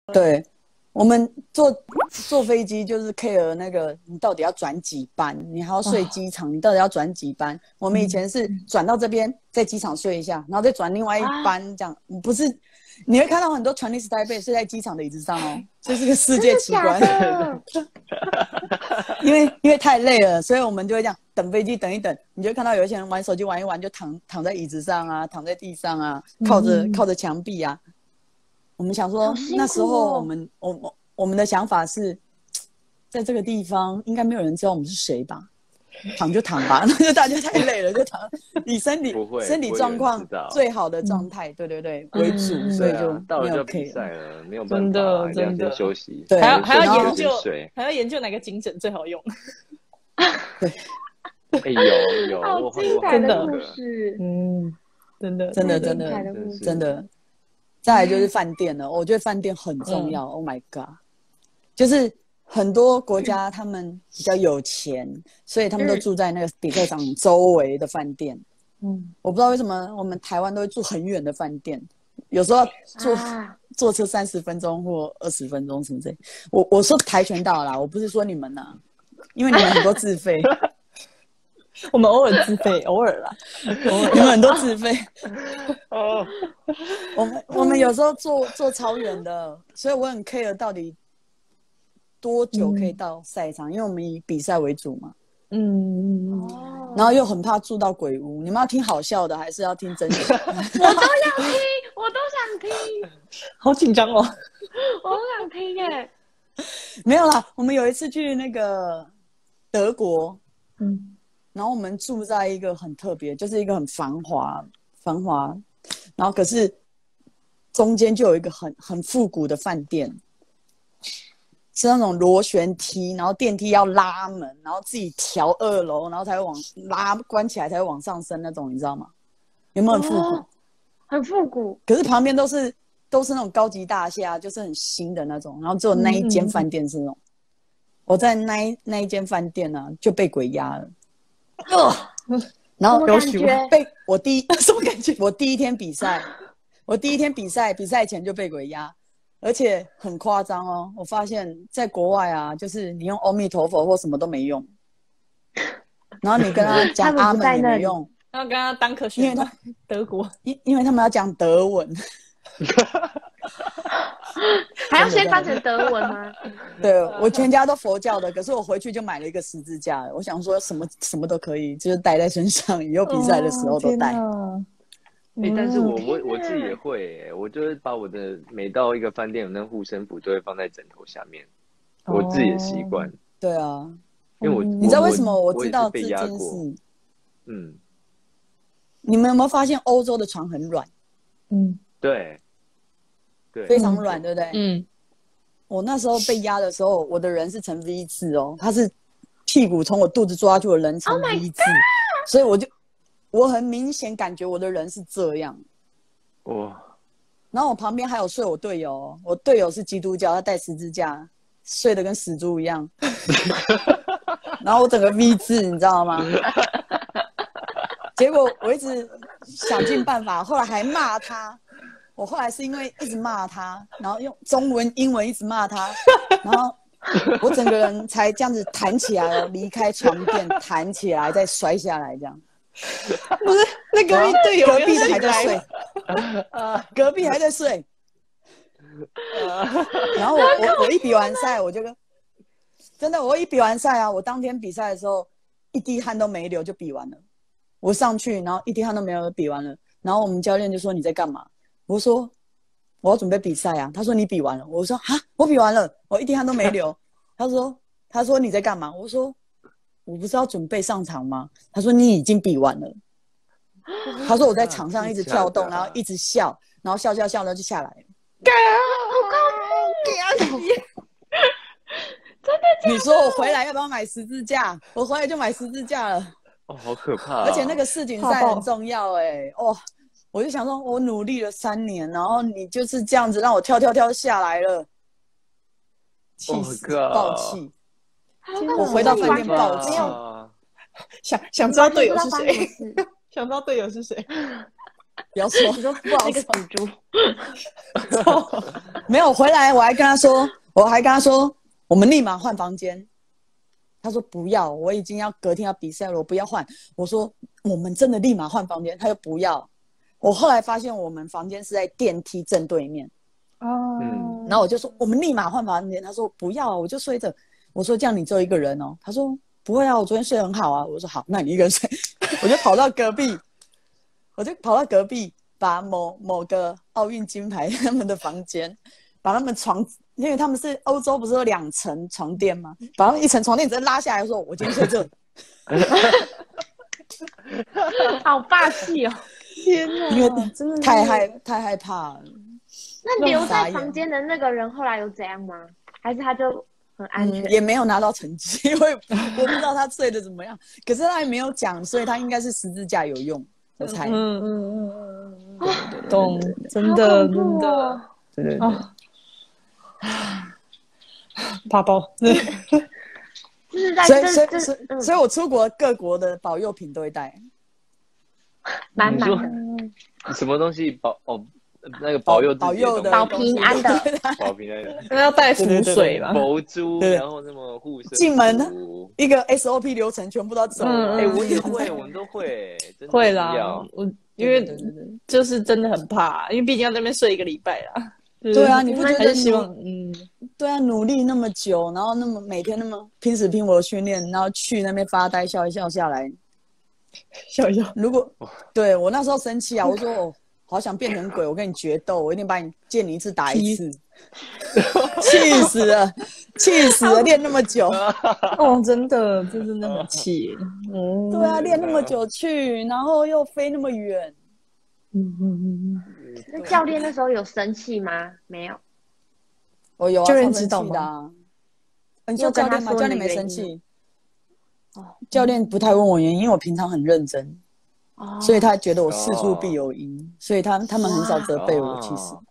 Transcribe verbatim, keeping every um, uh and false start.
对，我们坐坐飞机就是 care 那个你到底要转几班，你还要睡机场，你到底要转几班？我们以前是转到这边，在机场睡一下，然后再转另外一班，这样不是？你会看到很多Chinese Taipei睡在机场的椅子上哦，这是个世界奇观。因为因为太累了，所以我们就会这样等飞机等一等，你就看到有一些人玩手机玩一玩，就躺躺在椅子上啊，躺在地上啊，靠着、嗯、靠着墙壁啊。我们想说， 哦、 那时候我们我我们的想法是，在这个地方应该没有人知道我们是谁吧？躺就躺吧，那就大家太累了就躺，以身体身体状况最好的状态，嗯、对对对为主，嗯、所以就、 啊、到了就比赛了，没有办法、啊，一定要先休息， 对， 还要还要研究还要研究哪个颈枕最好用。 对， 哎、欸、有有， 好精彩的故事， 嗯，真的真的真的真的。再来就是饭店了，我觉得饭店很重要。嗯、Oh my god， 就是很多国家他们比较有钱，所以他们都住在那个比赛场周围的饭店。嗯，我不知道为什么我们台湾都会住很远的饭店，有时候坐、啊、坐车三十分钟或二十分钟什么之类。我我说跆拳道啦，我不是说你们呐，因为你们很多自费。 我们偶尔自费，偶尔啦， 你们很多自费。哦，我们我们有时候坐坐超远的，所以我很 care 到底多久可以到赛场，嗯、因为我们以比赛为主嘛。嗯，哦。然后又很怕住到鬼屋，你们要听好笑的，还是要听真实？ 我都要听，我都想听。 好紧张哦， 我都想听耶。 没有啦，我们有一次去那个德国，嗯。然后我们住在一个很特别，就是一个很繁华、繁华，然后可是中间就有一个很很复古的饭店，是那种螺旋梯，然后电梯要拉门，然后自己调二楼，然后才会往拉关起来才会往上升那种，你知道吗？有没有很复古？ 哦、很复古。 可是旁边都是都是那种高级大厦，就是很新的那种，然后只有那一间饭店是那种。嗯、我在那一那一间饭店呢、啊、就被鬼压了。哦，然后有感被我第一什么感觉？我第一天比赛，我第一天比赛，比赛前就被鬼压，而且很夸张哦。我发现在国外啊，就是你用阿弥陀佛或什么都没用，然后你跟他讲阿门也没用， 要跟他当科学， 因为他德国， 因因为他们要讲德文。 还要先翻成德文吗？ 对，我全家都佛教的，可是我回去就买了一个十字架，我想说什么什么都可以，就是带在身上，以后比赛的时候都带。 哦欸、但是我我我自己也会、欸，我就是把我的每到一个饭店有那护身符都会放在枕头下面，哦、我自己的习惯。 对啊， 因为我、 嗯、你知道为什么我知道这件事？嗯，你们有没有发现欧洲的床很软？ 嗯，对。对， 非常软，嗯、对不对？ 嗯， 我那时候被压的时候，我的人是呈 V 字哦，他是屁股从我肚子抓住的人呈 V 字， oh、 所以我就我很明显感觉我的人是这样。 哇！ 然后我旁边还有睡我队友，我队友是基督教，他带十字架，睡得跟死猪一样。然后我整个 V 字，你知道吗？结果我一直想尽办法，后来还骂他。我后来是因为一直骂他，然后用中文、英文一直骂他，然后我整个人才这样子弹起来了，离开床垫，弹起来再摔下来，这样。 不是，那隔壁队友隔壁的还在睡，隔壁还在睡。然后我我我一比完赛，我就跟真的，我一比完赛啊，我当天比赛的时候一滴汗都没流就比完了。我上去，然后一滴汗都没有比完了，然后我们教练就说你在干嘛？我说我要准备比赛啊，他说你比完了，我说哈我比完了，我一滴汗都没流。他说他说你在干嘛？我说我不是要准备上场吗？他说你已经比完了。他说我在场上一直跳动，然后一直笑，然后笑笑笑，然后就下来了。 好高兴，真的假的？ 你说我回来要不要买十字架？我回来就买十字架了。 哦，好可怕、啊！ 而且那个世锦赛很重要哎、欸，哦。我就想说，我努力了三年，然后你就是这样子让我跳跳跳下来了，气死，爆气！我回到饭店爆气， 想想知道队友是谁，想知道队友是谁。 不要说， 你说不好那个说。 死猪， 没有回来，我还跟他说，我还跟他说，我们立马换房间。他说不要，我已经要隔天要比赛了，我不要换。我说我们真的立马换房间，他又不要。我后来发现我们房间是在电梯正对面， 哦， 嗯然后我就说我们立马换房间，他说不要，我就睡着。我说这样你只有一个人哦，他说不会啊，我昨天睡得很好啊。我说好，那你一个人睡。我就跑到隔壁，我就跑到隔壁，把某某个奥运金牌他们的房间，把他们床，因为他们是欧洲不是有两层床垫吗？把他们一层床垫直接拉下来，说我今天睡这。 好霸气哦！ 天哪， 因为真的是太害太害怕了。 那留在房间的那个人后来有怎样吗？还是他就很安全？ 嗯，也没有拿到成绩，因为我不知道他睡得怎么样。可是他也没有讲，所以他应该是十字架有用，我猜。 嗯嗯嗯嗯嗯， 对对懂，真好的恐怖真的哦， 对对对。 啊，怕爆， 就是在所以这这所以所以嗯所以我出国各国的保佑品都会带。 你说满满的什么东西保哦？那个保佑自保己的佑的保东西平安的保平安的那要带符水嘛？ 佛珠， 对然后那么护身符进门一个 S O P 流程全部都要走。 嗯哎，我也会，我们都会，真的会啦要， 我因为对对对对就是真的很怕，因为毕竟要在那边睡一个礼拜啦。就是对啊，你不觉得还是希望努嗯， 对啊，努力那么久，然后那么每天那么拼死拼活的训练，然后去那边发呆笑一笑下来。 笑一笑， 如果对我那时候生气啊，我说我好想变成鬼，我跟你决斗，我一定把你见你一次打一次。气死了，气死了！练那么久， 哦，真的，这真的很气。嗯， 对啊，练那么久去，然后又飞那么远。 嗯嗯嗯那教练那时候有生气吗？没有。 我有啊， 教练超生知道吗气的啊。你你有跟他说教练吗？ 说教练没你的原因生气。 哦教练不太问我原因，因为我平常很认真， 哦， 所以他觉得我事出必有因，所以他他们很少责备我。 哦其实，